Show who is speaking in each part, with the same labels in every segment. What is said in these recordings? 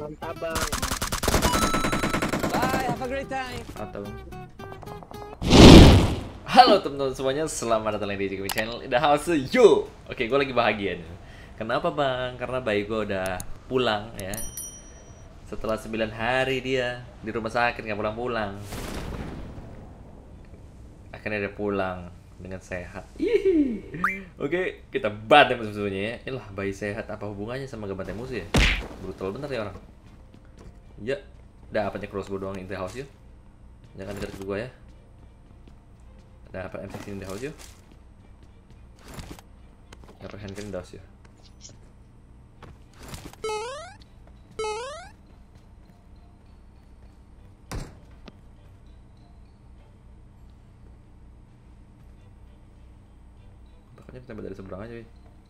Speaker 1: Mantap bang.
Speaker 2: Bye, have a great time.
Speaker 3: Atau halo teman-teman semuanya, selamat datang lagi di Jigme Channel in the house yo. Oke, gue lagi bahagia nih. Kenapa bang? Karena bayi gue udah pulang ya. Setelah 9 hari dia di rumah sakit nggak pulang-pulang. Akhirnya dia pulang dengan sehat. Hihi. Oke, kita bantai musuh-musuhnya ya. Iyalah, bayi sehat apa hubungannya sama ngebantai musuh ya? Brutal bener ya orang. Ya, dapatnya crossbow doang in the house yuk. Jangan dekat ke gua ya. Dapat M16 in the house yuk. Dapat handgun in the house yuk. Takutnya ditembak dari seberang aja.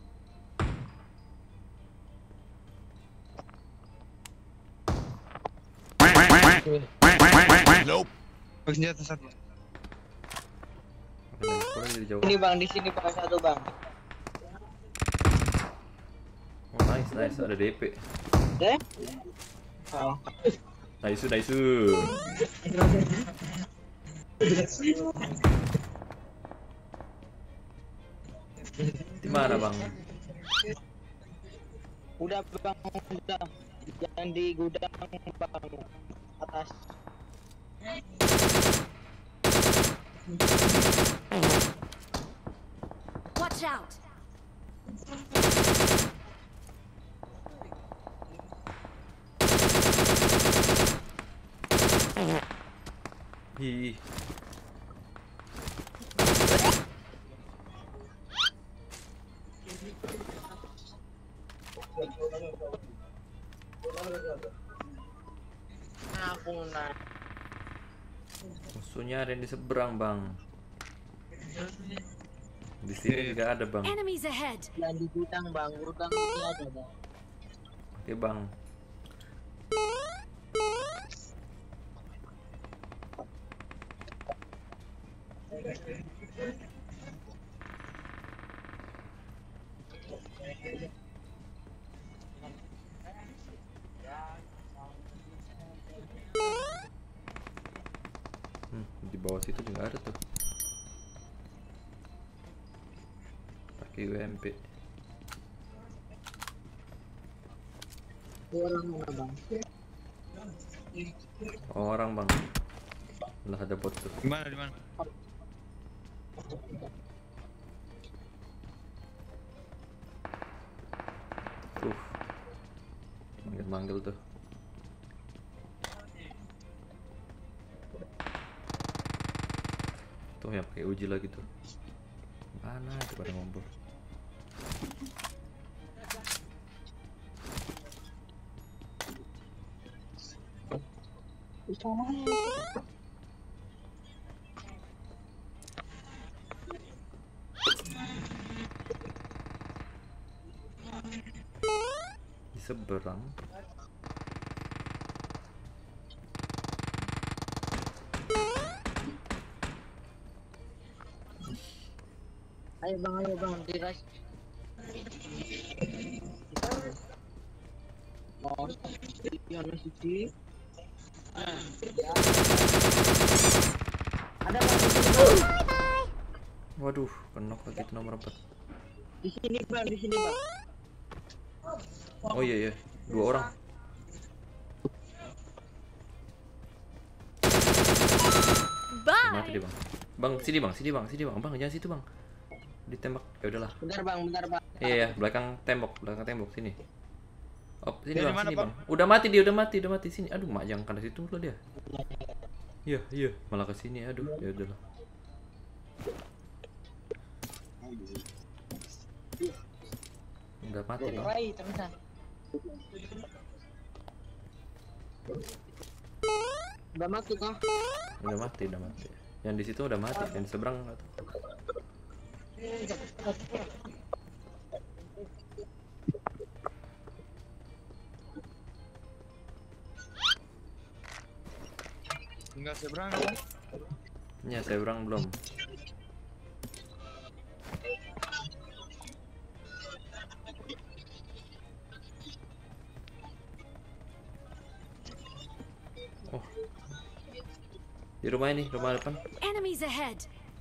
Speaker 4: Nope. Senjata satu.
Speaker 1: Ini bang, di sini bang satu bang.
Speaker 3: Oh nice, nice, ada DP.
Speaker 1: Oh.
Speaker 3: Nice, nice. Di mana bang?
Speaker 1: Udah bang, udah. Yang di gudang bang, atas.
Speaker 5: Watch out!
Speaker 3: Hi.
Speaker 1: Aku nah.
Speaker 3: Musuhnya ada yang di seberang bang. Di sini juga ada bang.
Speaker 5: Enemies ahead!
Speaker 1: Yang di gudang bang, gudang ini ada bang.
Speaker 3: Oke bang. Di bawah situ juga ada tuh. Pakai UMP.
Speaker 1: Orang mana bang?
Speaker 3: Orang bang. Lah ada bot tuh.
Speaker 4: Di mana? Di mana?
Speaker 3: Manggil tuh. Tuh yang pakai uji lagi tuh. Mana itu pada ngompol.
Speaker 1: Di sana.
Speaker 3: Di seberang.
Speaker 1: Ayo bang, diras. Oh, yang sisi. Ada bang, di sini bang.
Speaker 3: Waduh, kenok lagi itu nomor 4.
Speaker 1: Di sini bang, di sini bang.
Speaker 3: Oh iya iya, 2 orang. Mati
Speaker 5: Bye!
Speaker 3: dia bang. Bang, sini bang, sini bang, sini bang. Bang, jangan situ bang. Ditembak. Ya udahlah.
Speaker 1: Bentar bang, bentar bang.
Speaker 3: Iya, iya, belakang tembok sini. Oh, sini
Speaker 4: Dari
Speaker 3: bang,
Speaker 4: mana,
Speaker 3: sini
Speaker 4: Bang?
Speaker 3: bang. Udah mati dia, udah mati sini. Aduh, mak jangan ke situ loh dia. Iya, iya, malah ke sini. Aduh, ya udahlah. Udah mati bang.
Speaker 1: Rai, terusan. Udah mati kah?
Speaker 3: Udah mati. Yang di situ udah mati, yang di seberang nggak tahu.
Speaker 4: Enggak seberang.
Speaker 3: Ya, seberang belum. Oh. Di rumah ini, rumah depan.
Speaker 2: Enemies ahead.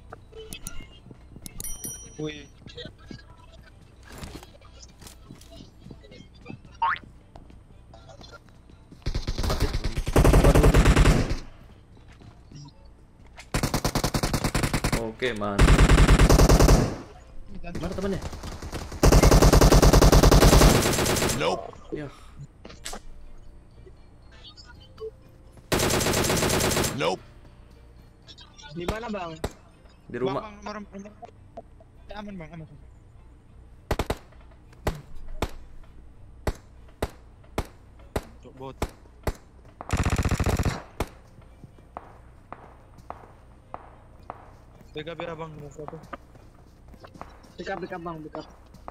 Speaker 4: Wih.
Speaker 3: Mati. Waduh. Oke, mantap. Gimana temannya?
Speaker 5: Nope.
Speaker 3: Ya.
Speaker 5: Nope.
Speaker 1: Di mana bang?
Speaker 3: Di rumah.
Speaker 4: Bang, nomor. Aman bang, aman. Cok bot. BKB abang, nomor 1.
Speaker 1: Backup bang, backup.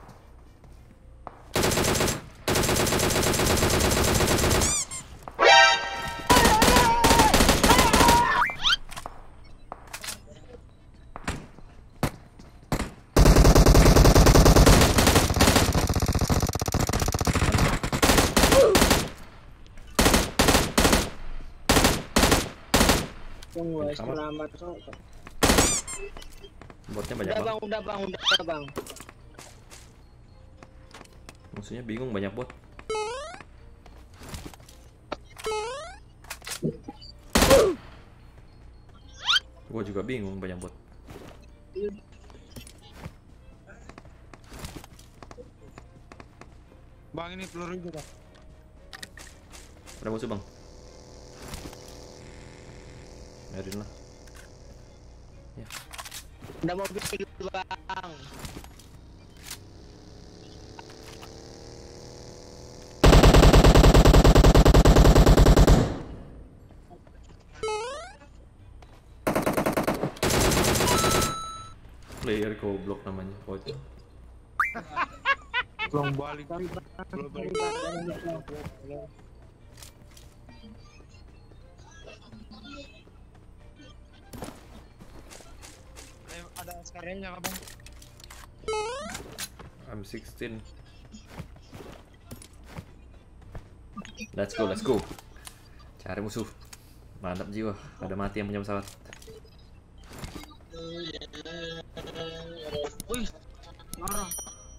Speaker 1: Tunggu,
Speaker 3: Kamar.
Speaker 1: selamat.
Speaker 3: Botnya banyak banget.
Speaker 1: Udah bang.
Speaker 3: Maksudnya bingung banyak bot. Gua juga bingung banyak bot.
Speaker 4: Bang ini peluru itu bang.
Speaker 3: Ada musuh bang. Biarin lah. Ya.
Speaker 1: Udah mau bikin bang.
Speaker 3: Player goblok namanya. Kocak.
Speaker 4: Belum balik. Belum balik. Ada skarenya nggak bang?
Speaker 3: I'm 16. Let's go. Cari musuh. Mantap jiwa. Ada mati yang punya pesawat.
Speaker 1: Wih, marah.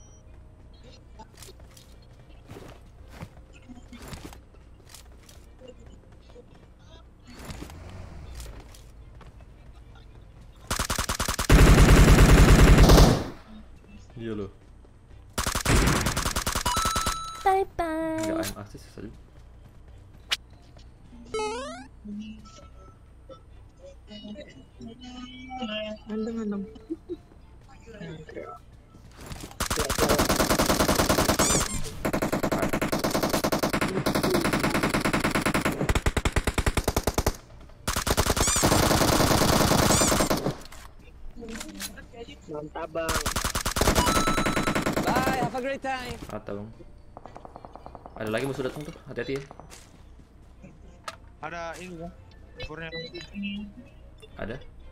Speaker 3: Iya loh.
Speaker 2: Bye bye.
Speaker 3: Enggak aim assist saja.
Speaker 1: Mantap. Mantap bang. Bye, have a great time.
Speaker 3: Atau ada lagi musuh datang tuh, hati-hati ya.
Speaker 4: Ada ini bang. Kurnya.
Speaker 3: Ada.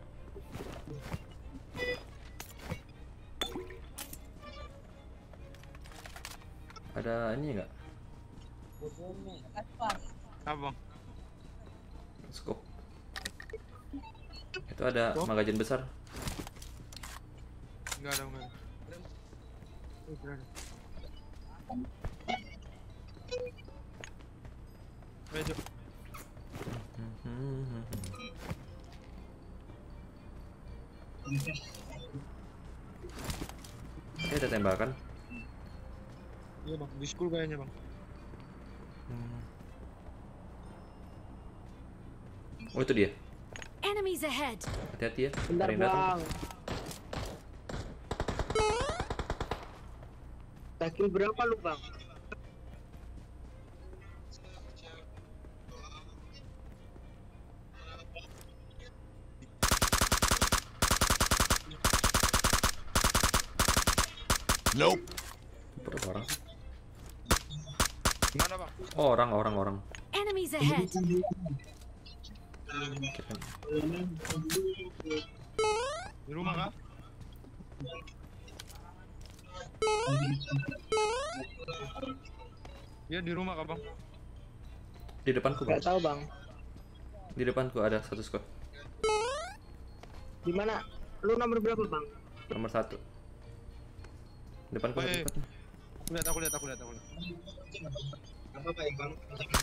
Speaker 3: Ada ini enggak?
Speaker 4: Apa bang?
Speaker 3: Scope. Itu ada
Speaker 4: Scope?
Speaker 3: magazin besar.
Speaker 4: Enggak ada. Berada. Ayo, Jok.
Speaker 3: Ini ada tembakan.
Speaker 4: Iya bang, di school kayaknya bang.
Speaker 3: Oh itu dia.
Speaker 2: Enemies ahead.
Speaker 3: Hati-hati ya.
Speaker 1: Bentar
Speaker 3: Ada yang datang.
Speaker 1: bang. Takil berapa lu bang?
Speaker 5: Nope.
Speaker 3: Berapa orang sih?
Speaker 4: Gimana bang?
Speaker 3: Oh, orang.
Speaker 2: Enemies ahead.
Speaker 3: Kirain.
Speaker 4: Di rumah kah? Iya di rumah kah bang?
Speaker 3: Di depanku bang.
Speaker 1: Gak tahu bang.
Speaker 3: Di depanku ada satu squad.
Speaker 1: Di mana? Lu nomor berapa, Bang?
Speaker 3: Nomor 1. Depanku ada
Speaker 4: Woi.
Speaker 3: squad.
Speaker 4: Aku lihat.
Speaker 1: Apa baik, Bang?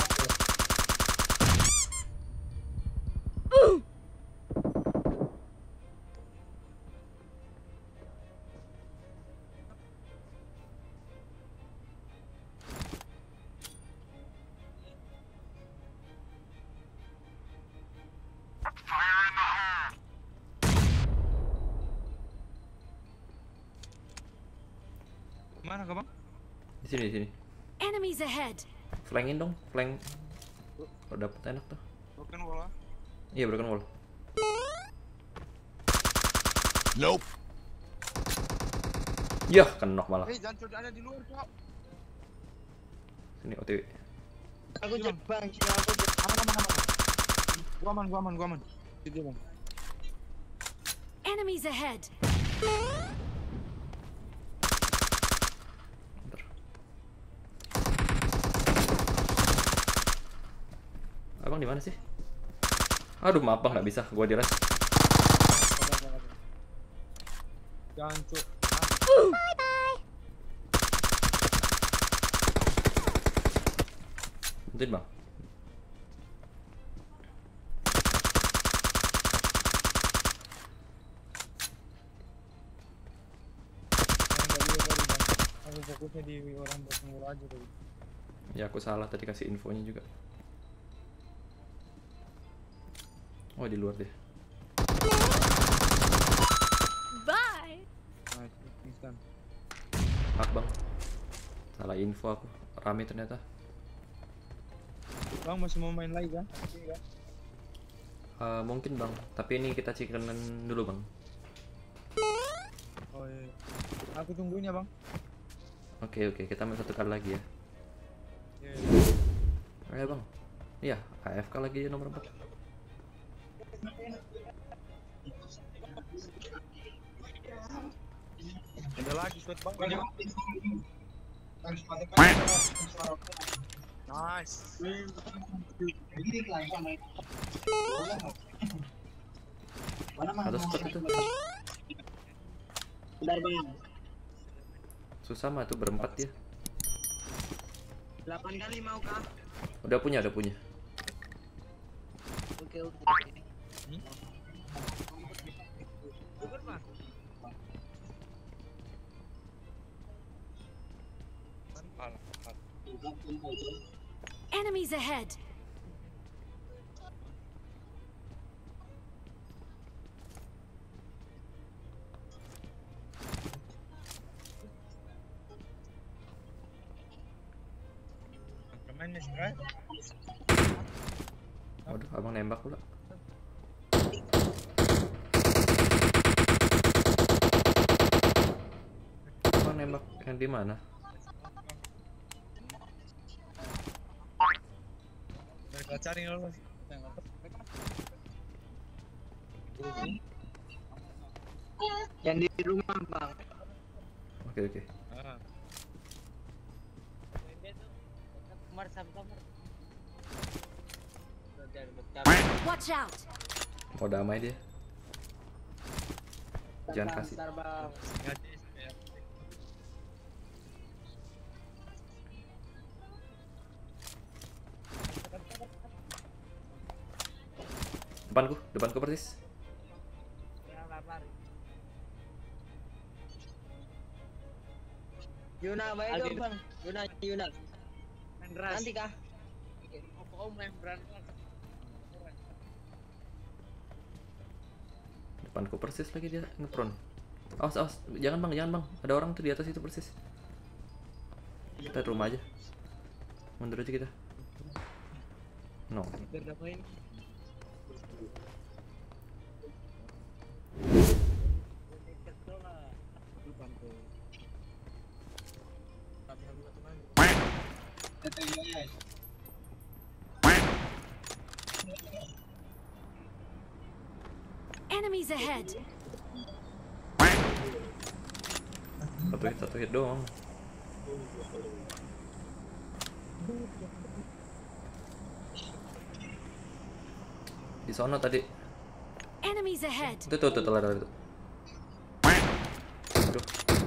Speaker 4: Mana kau bang?
Speaker 3: Di sini.
Speaker 2: Enemies ahead.
Speaker 3: Flankin dong, flank. Kalau dapet enak tuh.
Speaker 4: Broken wall lah.
Speaker 3: Iya, broken wall.
Speaker 5: Nope.
Speaker 3: Yah, kenok malah.
Speaker 4: Jangan coba ada di luar cok.
Speaker 3: Sini OTW.
Speaker 1: Aku cek, Bang. Sini aku cek.
Speaker 4: Aman. Gua aman. Itu bang.
Speaker 2: Enemies ahead.
Speaker 3: Bentar. Abang di mana sih? Aduh, maaf bang, nggak bisa. Gua di rest.
Speaker 4: Jangan cok.
Speaker 3: Bentar bang.
Speaker 4: Aku fokusnya di orang broken wall aja tadi.
Speaker 3: Ya aku salah tadi kasih infonya juga. Oh, di luar deh.
Speaker 2: Bye.
Speaker 4: Nice, instan.
Speaker 3: Maaf bang. Salah info aku. Rame ternyata.
Speaker 4: Bang masih mau main lagi kan? Iya kan?
Speaker 3: Mungkin bang. Tapi ini kita chickenan dulu bang.
Speaker 4: Oh iya. Aku tungguin ya bang.
Speaker 3: Oke, kita main satu kali lagi ya.
Speaker 4: Iya.
Speaker 3: Ayo bang. Iya, AFK lagi ya nomor 4.
Speaker 4: Ada lagi sweat bang. Nice.
Speaker 3: Atau squad itu.
Speaker 1: Bentar, Bang.
Speaker 3: Susah mah tuh berempat ya.
Speaker 1: 8 kali mau kah?
Speaker 3: Udah punya.
Speaker 1: Oke.
Speaker 2: Enemies ahead.
Speaker 4: Main strike.
Speaker 3: Waduh, abang nembak pula. Abang nembak yang di mana?
Speaker 4: Mereka cari dulu.
Speaker 1: Yang di rumah, Bang.
Speaker 3: Oke.
Speaker 4: Ah.
Speaker 2: Watch out.
Speaker 3: Mau damai dia. Jangan kasih.
Speaker 1: Bentar, Bang.
Speaker 4: Ngaji ya.
Speaker 3: Depanku persis.
Speaker 1: Yuna, baik dong, Bang. Yuna. Nanti kah?
Speaker 3: Depanku persis lagi dia ngepron. Awas, jangan bang. Ada orang tuh di atas itu persis. Kita di rumah aja. Mundur aja kita. No.
Speaker 2: Enemies ahead.
Speaker 3: Satu hit doang. Di sono tadi.
Speaker 2: Enemies ahead.
Speaker 3: Tuh lari itu. Aduh.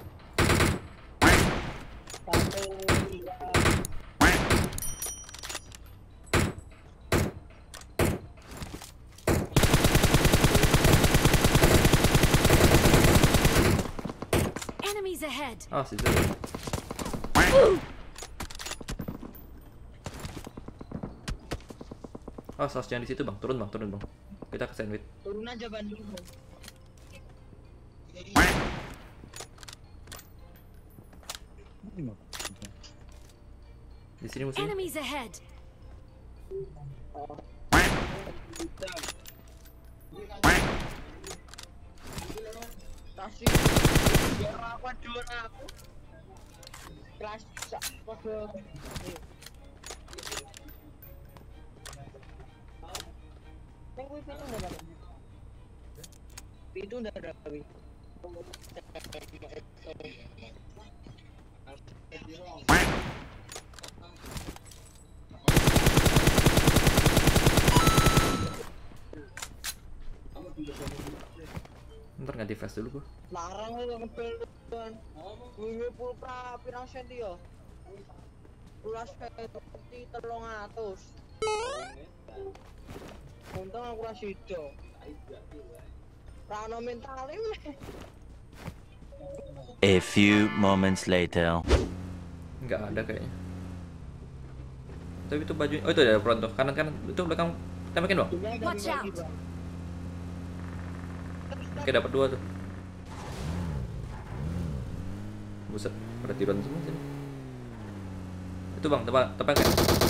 Speaker 2: Enemies ahead.
Speaker 3: Ah, situ. Oh, sos jangan di situ bang, turun bang. Kita ke sandwich.
Speaker 1: Turun aja Bandung.
Speaker 3: Di sini musuhnya.
Speaker 2: Enemies ahead.
Speaker 1: Kasih biar aku juara aku. Kelas kode. Neng kuwi pitu ndak Bang? Pitu ndak ada kuwi.
Speaker 3: Ntar nggak di flash dulu gua.
Speaker 1: Larang lu ngepel kan. Wingi pulsa pirang senti yo? Pulas kayak seperti 300. Untung aku ra sido. Ra ono mentale weh.
Speaker 6: A few moments later.
Speaker 3: Nggak ada kayaknya. Tapi itu baju. Oh itu ada front tuh. Kanan itu belakang. Tembakin bang.
Speaker 2: Watch out.
Speaker 3: Oke dapat 2 tuh. Buset, pada tiduran semua sini. Itu bang, tepak kan?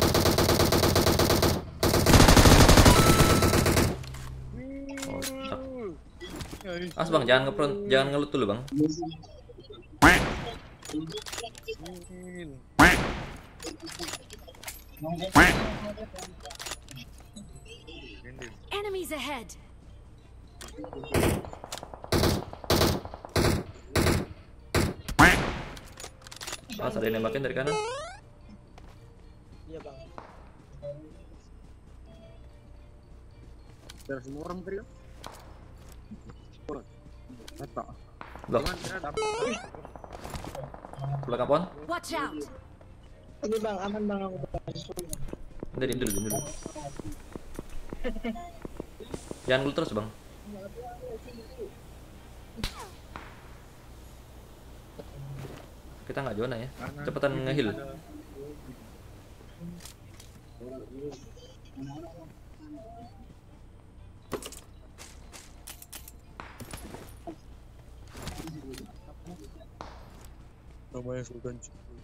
Speaker 3: Oh, tak. As bang, jangan ngelut dulu bang.
Speaker 2: Enemies ahead.
Speaker 3: As ada yang nembakin dari kanan.
Speaker 1: Iya bang.
Speaker 4: Ada semua orang tadi. Mata.
Speaker 3: Blok, belakang pohon.
Speaker 2: Watch out.
Speaker 1: Ini bang aman bang aku bang.
Speaker 3: Udah diem dulu. Jangan ngelut terus bang. Kita nggak zona ya. Cepetan ngeheal.
Speaker 4: Namanya Sultan.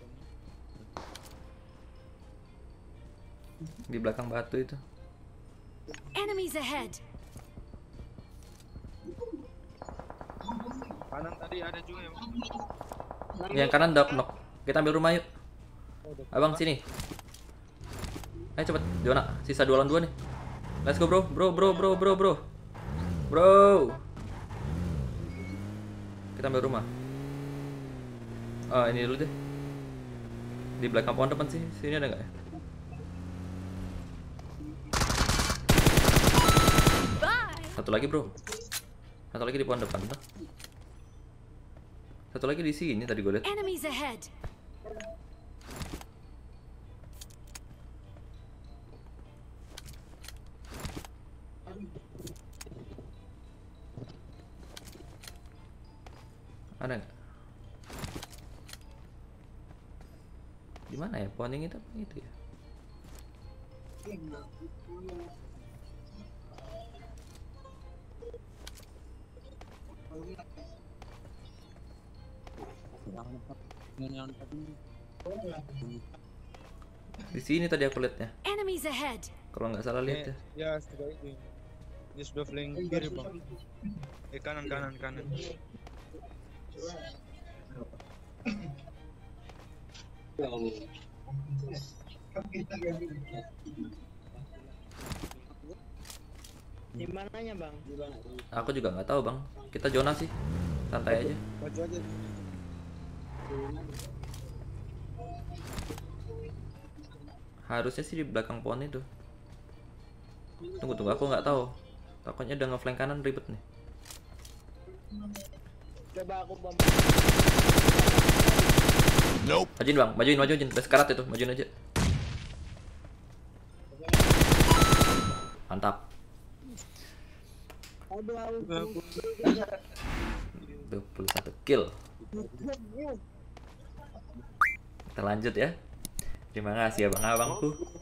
Speaker 3: Di belakang batu itu.
Speaker 2: Enemies ahead.
Speaker 4: Kanan tadi ada juga ya.
Speaker 3: Yang kanan knock. Kita ambil rumah yuk. Abang sini. Ayo cepet, zona. Sisa 2 lawan 2 nih. Let's go bro. Bro. Kita ambil rumah. Ah, ini dulu deh. Di belakang pohon depan sih. Sini ada nggak ya?
Speaker 2: Bye.
Speaker 3: Satu lagi bro. Satu lagi di pohon depan tuh. Satu lagi di sini tadi gue lihat.
Speaker 2: Enemies ahead.
Speaker 3: Ada nggak? Di mana ya? Pohon yang itu apa itu ya? Di sini tadi aku lihatnya.
Speaker 2: Enemies ahead.
Speaker 3: Kalau nggak salah lihat ya.
Speaker 4: Ya sudah ini. Dia sudah flank kiri bang. Kanan.
Speaker 1: Di mananya bang?
Speaker 3: Aku juga nggak tahu bang. Kita zona sih. Santai aja.
Speaker 4: Maju aja.
Speaker 3: Harusnya sih di belakang pohon itu. Tunggu, aku nggak tahu. Takutnya udah ngeflank kanan ribet nih.
Speaker 1: Coba aku bom.
Speaker 5: Nope.
Speaker 3: Majuin bang, majuin. Udah sekarat itu, majuin aja. Mantap.
Speaker 1: Aduh.
Speaker 3: 21 kill. Kita lanjut ya. Terima kasih abang-abangku.